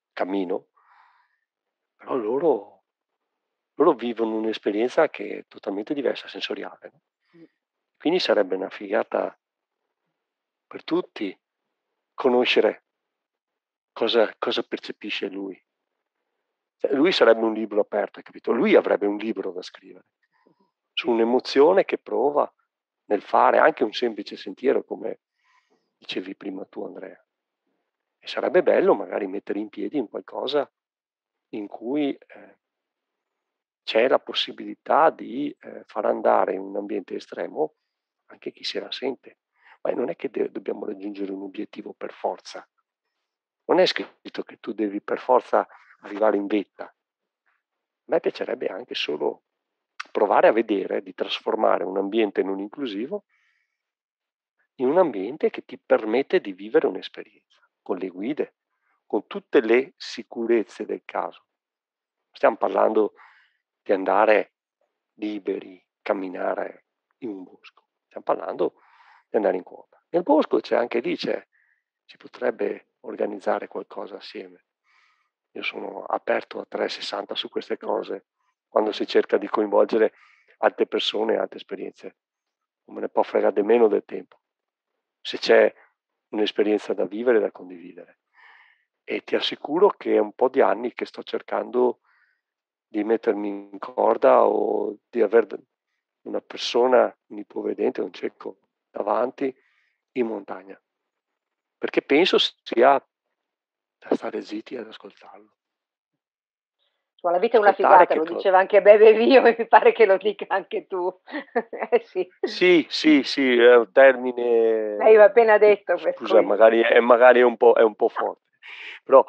però loro vivono un'esperienza che è totalmente diversa, sensoriale, no? Quindi sarebbe una figata per tutti conoscere cosa percepisce lui. Lui sarebbe un libro aperto, hai capito? Lui avrebbe un libro da scrivere su un'emozione che prova nel fare anche un semplice sentiero, come dicevi prima tu, Andrea. E sarebbe bello magari mettere in piedi un qualcosa in cui c'è la possibilità di far andare in un ambiente estremo anche chi se la sente. Ma non è che dobbiamo raggiungere un obiettivo per forza. Non è scritto che tu devi per forza arrivare in vetta. A me piacerebbe anche solo provare a vedere di trasformare un ambiente non inclusivo in un ambiente che ti permette di vivere un'esperienza, con le guide, con tutte le sicurezze del caso. Stiamo parlando di andare liberi, camminare in un bosco. Stiamo parlando di andare in quota. Nel bosco c'è anche lì, si potrebbe organizzare qualcosa assieme. Io sono aperto a 360 su queste cose, quando si cerca di coinvolgere altre persone e altre esperienze. Non me ne può fregare meno del tempo. Se c'è un'esperienza da vivere, da condividere. E ti assicuro che è un po' di anni che sto cercando di mettermi in corda o di avere una persona, un ipovedente, un cieco davanti in montagna. Perché penso sia da stare zitti ad ascoltarlo. La vita è una figata, lo diceva anche Bebe Vio e mi pare che lo dica anche tu. Sì, è un termine. L'hai appena detto. Scusa, magari è un po' forte, però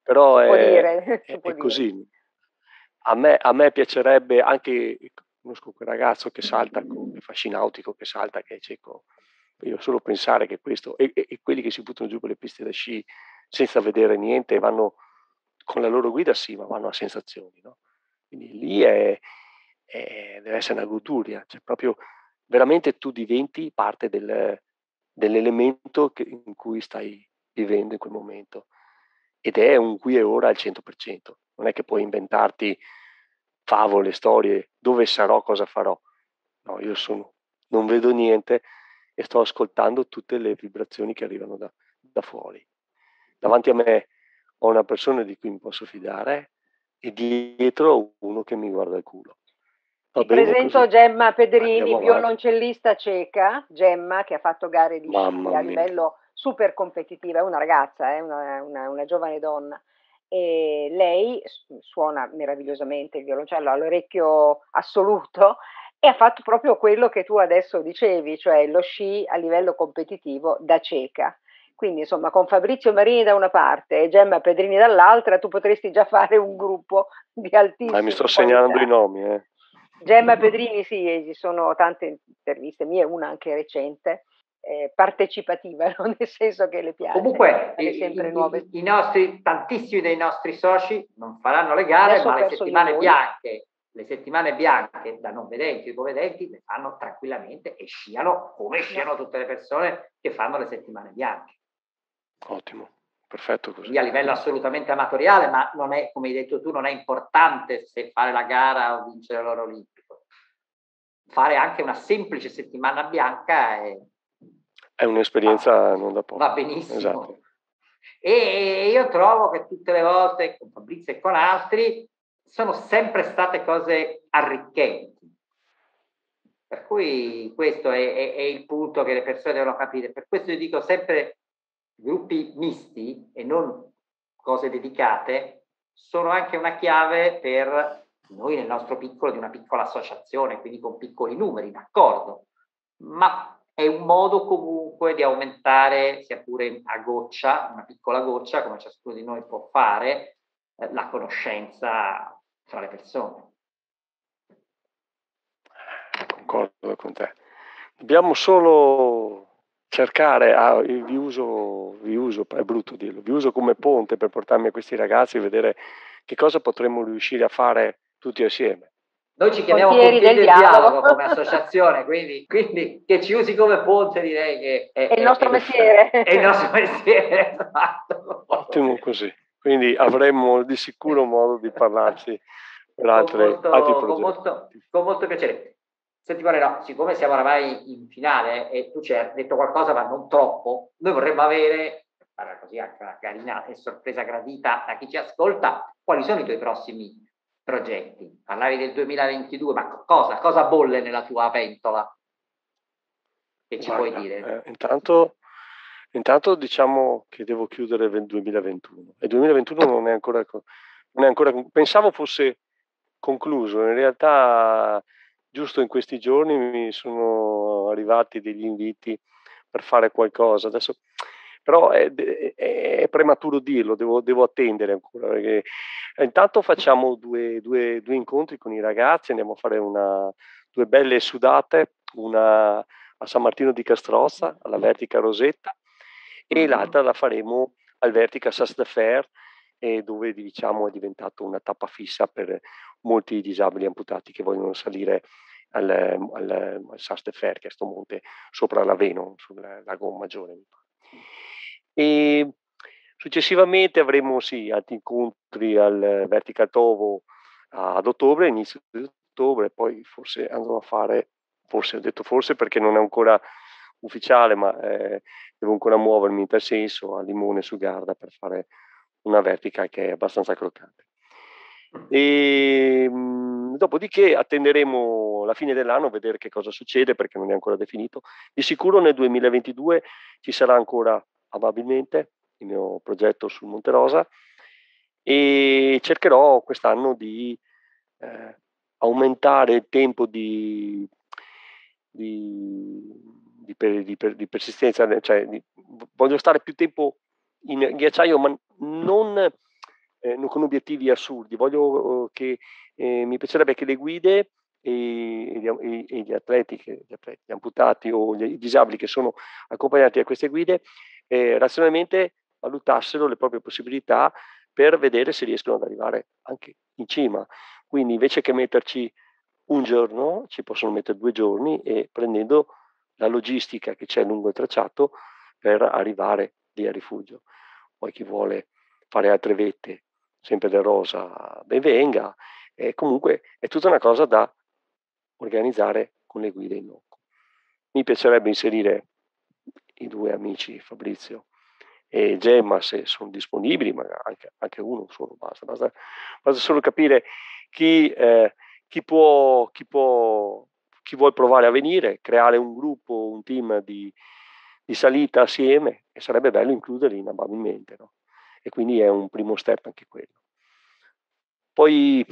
è così. A me piacerebbe anche, conosco quel ragazzo che salta, che fa sci nautico, che salta, che è cieco. Io solo pensare che questo, e quelli che si buttano giù per le piste da sci senza vedere niente, vanno con la loro guida, sì, ma vanno a sensazioni, no? Quindi lì deve essere una goduria, cioè proprio veramente tu diventi parte dell'elemento in cui stai vivendo in quel momento, ed è un qui e ora al 100%. Non è che puoi inventarti favole, storie, dove sarò, cosa farò. No, io non vedo niente e sto ascoltando tutte le vibrazioni che arrivano da fuori. Davanti a me ho una persona di cui mi posso fidare e dietro uno che mi guarda il culo. Ti presento così. Gemma Pedrini, violoncellista cieca. Gemma, che ha fatto gare di sci a livello super competitivo, è una ragazza, una giovane donna. E lei suona meravigliosamente il violoncello all'orecchio assoluto e ha fatto proprio quello che tu adesso dicevi, cioè lo sci a livello competitivo da cieca. Quindi insomma con Fabrizio Marini da una parte e Gemma Pedrini dall'altra tu potresti già fare un gruppo di altissima mi sto segnando i nomi. Gemma Pedrini, sì, ci sono tante interviste mie, una anche recente, partecipativa, no? Nel senso che le piace. Comunque sempre nuove. Tantissimi dei nostri soci non faranno le gare, ma le settimane bianche da non vedenti o ipovedenti le fanno tranquillamente e sciano come sciano tutte le persone che fanno le settimane bianche. Ottimo. perfetto così. Quindi a livello assolutamente amatoriale, ma non è, come hai detto tu, non è importante se fare la gara o vincere l'oro olimpico. Fare anche una semplice settimana bianca è un'esperienza non da poco. Va benissimo. Esatto. E io trovo che tutte le volte, con Fabrizio e con altri, sono sempre state cose arricchenti. Per cui questo è il punto che le persone devono capire. Per questo io dico sempre gruppi misti e non cose dedicate sono anche una chiave per noi nel nostro piccolo, di una piccola associazione, quindi con piccoli numeri, d'accordo, ma è un modo comunque di aumentare, sia pure a goccia, una piccola goccia, come ciascuno di noi può fare, la conoscenza tra le persone. Concordo con te. Dobbiamo solo cercare, vi uso, è brutto dirlo, vi uso come ponte per portarmi a questi ragazzi e vedere che cosa potremmo riuscire a fare tutti assieme. Noi ci chiamiamo Pontieri Pontieri del Dialogo. Dialogo come associazione, quindi che ci usi come ponte direi che è il nostro mestiere. È il nostro mestiere, esatto. Ottimo così, quindi avremo di sicuro modo di parlarci per altri progetti. Con molto piacere. Senti Moreno, siccome siamo oramai in finale e tu ci hai detto qualcosa ma non troppo, noi vorremmo avere, per così anche una carina e sorpresa gradita da chi ci ascolta, quali sono i tuoi prossimi progetti? Parlavi del 2022, ma cosa bolle nella tua pentola? Che ci puoi dire? Intanto diciamo che devo chiudere il 2021 e il 2021 non è ancora pensavo fosse concluso, in realtà giusto in questi giorni mi sono arrivati degli inviti per fare qualcosa, adesso però è prematuro dirlo, devo attendere ancora, perché intanto facciamo due incontri con i ragazzi, andiamo a fare due belle sudate, una a San Martino di Castrozza, alla Vertica Rosetta, e l'altra la faremo al Vertica Sas de Fer, dove diciamo è diventato una tappa fissa per molti disabili amputati che vogliono salire al Sas de Fer, che è sto monte sopra l'Aveno, sul lago Maggiore. E successivamente avremo altri incontri al Vertical Tovo ad ottobre, inizio di ottobre, poi forse andrò a fare, forse ho detto forse perché non è ancora ufficiale, ma devo ancora muovermi in tal senso a Limone su Garda per fare una vertica che è abbastanza croccante. E dopodiché attenderemo la fine dell'anno a vedere che cosa succede, perché non è ancora definito. Di sicuro nel 2022 ci sarà ancora probabilmente il mio progetto sul Monte Rosa e cercherò quest'anno di aumentare il tempo di persistenza, cioè voglio stare più tempo in ghiacciaio, ma non con obiettivi assurdi. Voglio che mi piacerebbe che le guide e gli atleti, gli amputati o i disabili che sono accompagnati da queste guide razionalmente valutassero le proprie possibilità per vedere se riescono ad arrivare anche in cima. Quindi invece che metterci un giorno, ci possono mettere 2 giorni e prendendo la logistica che c'è lungo il tracciato per arrivare lì a rifugio. Poi chi vuole fare altre vette, sempre del Rosa, ben venga. Comunque è tutta una cosa da organizzare con le guide in loco. Mi piacerebbe inserire i 2 amici Fabrizio e Gemma se sono disponibili, ma anche uno solo basta solo capire chi vuole provare a venire, creare un gruppo, un team di salita assieme, e sarebbe bello includerli amabilmente, no? E quindi è un primo step anche quello. Poi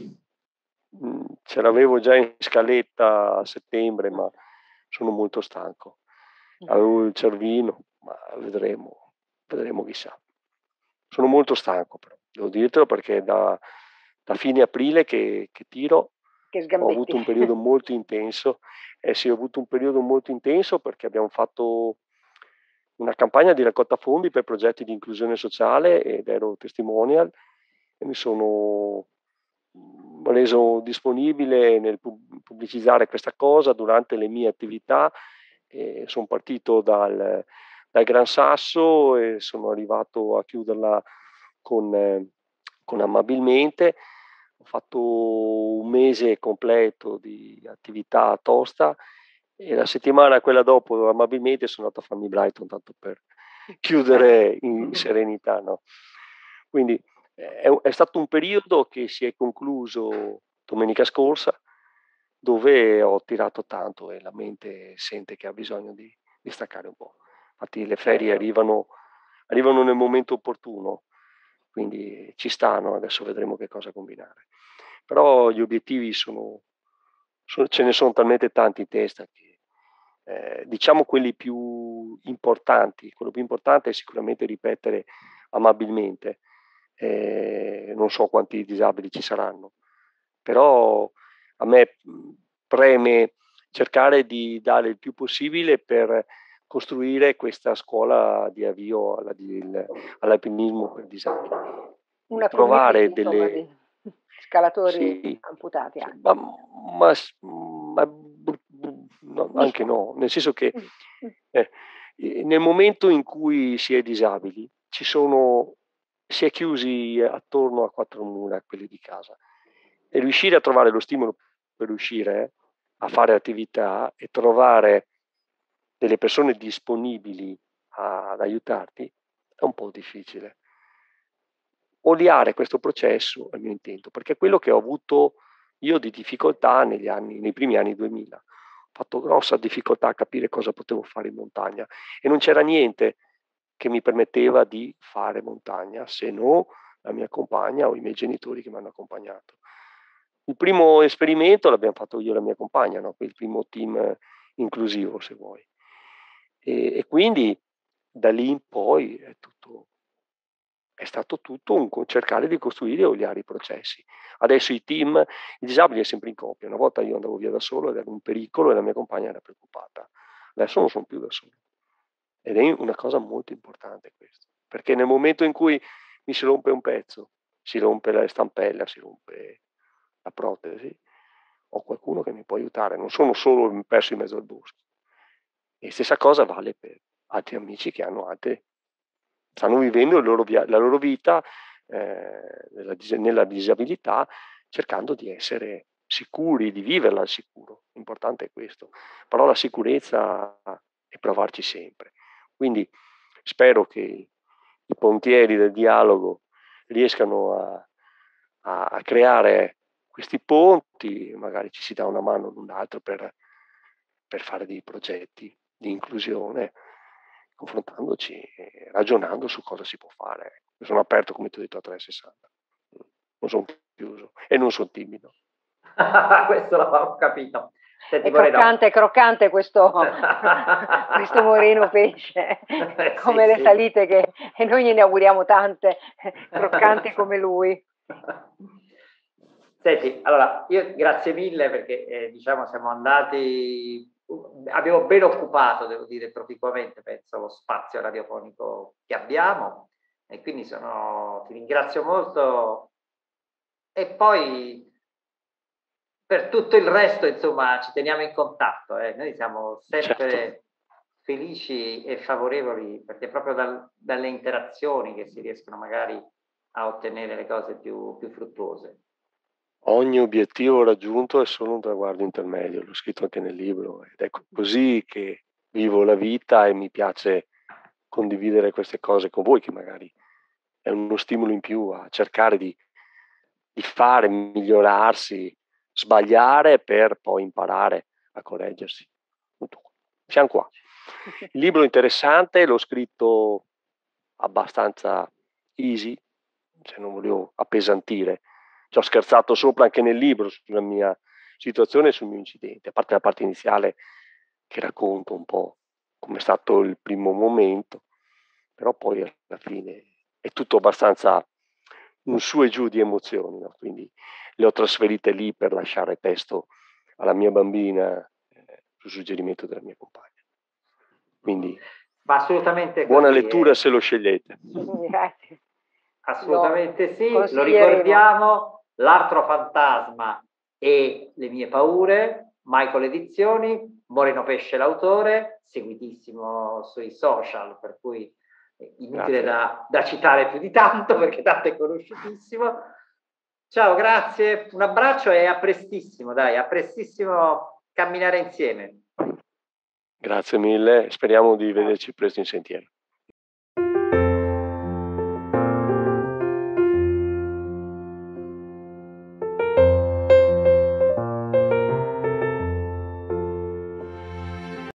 ce l'avevo già in scaletta a settembre, ma sono molto stanco. Avevo il cervino, ma vedremo chissà. Sono molto stanco, però devo dirtelo, perché da fine aprile che tiro, ho avuto un periodo molto intenso. Sì, ho avuto un periodo molto intenso perché abbiamo fatto una campagna di raccolta fondi per progetti di inclusione sociale ed ero testimonial e mi sono reso disponibile nel pubblicizzare questa cosa durante le mie attività. Sono partito dal dal Gran Sasso e sono arrivato a chiuderla con Amabilmente. Ho fatto un mese completo di attività tosta e la settimana quella dopo Amabilmente sono andato a farmi Brighton, tanto per chiudere in serenità, no? Quindi è stato un periodo che si è concluso domenica scorsa, dove ho tirato tanto e la mente sente che ha bisogno di staccare un po'. Infatti le ferie arrivano nel momento opportuno, quindi ci stanno, adesso vedremo che cosa combinare. Però gli obiettivi ce ne sono talmente tanti in testa che diciamo quelli più importanti. Quello più importante è sicuramente ripetere Amabilmente. Non so quanti disabili ci saranno, però a me preme cercare di dare il più possibile per costruire questa scuola di avvio all'alpinismo per disabili. Una Trovare community, insomma, di scalatori sì, amputati anche. no, anche no, nel senso che nel momento in cui si è disabili si è chiusi attorno a quattro mura, quelli di casa, e riuscire a trovare lo stimolo per riuscire a fare attività e trovare delle persone disponibili ad aiutarti è un po' difficile. Oliare questo processo è il mio intento, perché è quello che ho avuto io di difficoltà nei primi anni 2000. Ho fatto grossa difficoltà a capire cosa potevo fare in montagna e non c'era niente che mi permetteva di fare montagna, se no la mia compagna o i miei genitori che mi hanno accompagnato. Il primo esperimento l'abbiamo fatto io e la mia compagna, no? Il primo team inclusivo, se vuoi. E quindi da lì in poi è stato tutto un cercare di costruire e oliare i processi. Adesso i disabili è sempre in coppia. Una volta io andavo via da solo ed era un pericolo e la mia compagna era preoccupata. Adesso non sono più da solo. Ed è una cosa molto importante questo, perché nel momento in cui mi si rompe un pezzo, si rompe la stampella, si rompe la protesi, ho qualcuno che mi può aiutare, non sono solo perso in mezzo al bosco. E stessa cosa vale per altri amici che stanno vivendo la loro vita nella disabilità, cercando di essere sicuri, di viverla al sicuro. L'importante è questo. Però la sicurezza è provarci sempre. Quindi spero che i pontieri del dialogo riescano a creare questi ponti, magari ci si dà una mano l'un l'altro per fare dei progetti di inclusione, confrontandoci e ragionando su cosa si può fare. Io sono aperto, come ti ho detto, a 360. Non sono chiuso e non sono timido. Questo l'avevamo capito. Senti, è croccante questo Moreno Pesce, come le salite e noi gliene auguriamo tante, croccanti come lui. Senti, allora io grazie mille perché diciamo abbiamo ben occupato, devo dire proficuamente, penso, lo spazio radiofonico che abbiamo e quindi ti ringrazio molto e poi per tutto il resto, insomma, ci teniamo in contatto. Noi siamo sempre felici e favorevoli perché proprio dalle interazioni che si riescono magari a ottenere le cose più fruttuose. Ogni obiettivo raggiunto è solo un traguardo intermedio, l'ho scritto anche nel libro ed è così che vivo la vita e mi piace condividere queste cose con voi, che magari è uno stimolo in più a cercare di fare, migliorarsi, sbagliare per poi imparare a correggersi. Siamo qua. Il libro è interessante, l'ho scritto abbastanza easy, cioè non volevo appesantire. Ci ho scherzato sopra anche nel libro sulla mia situazione e sul mio incidente, a parte la parte iniziale che racconto un po' come è stato il primo momento, però poi alla fine è tutto abbastanza un su e giù di emozioni, no? Quindi le ho trasferite lì per lasciare testo alla mia bambina su suggerimento della mia compagna. Quindi assolutamente buona così, lettura se lo scegliete. Grazie. Assolutamente sì, lo ricordiamo, L'Artro Fantasma e le mie paure, Michael Edizioni, Moreno Pesce l'autore, seguitissimo sui social, per cui inutile da citare più di tanto perché tanto è conosciutissimo. Ciao, grazie, un abbraccio e a prestissimo, dai, a prestissimo camminare insieme. Grazie mille, speriamo di vederci presto in sentiero.